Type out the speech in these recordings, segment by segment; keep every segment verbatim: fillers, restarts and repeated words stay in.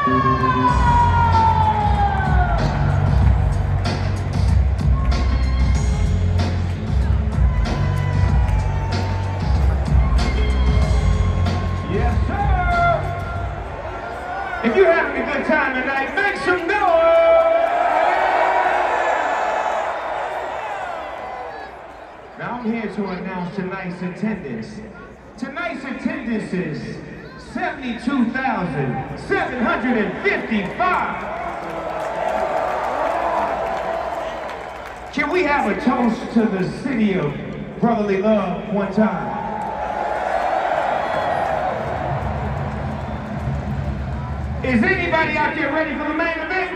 If you're having a good time tonight, make some noise! Now I'm here to announce tonight's attendance. Tonight's attendance is seventy-two thousand seven hundred fifty-five. Can we have a toast to the city of brotherly love one time? Is anybody out there ready for the main event?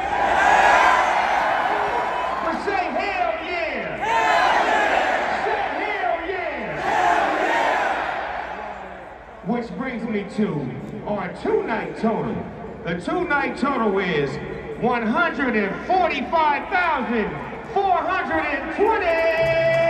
Well, say hell yeah! Hell yeah! Say hell yeah! Hell yeah! Which brings me to our two-night total. The two-night total is one hundred forty-five thousand four hundred twenty!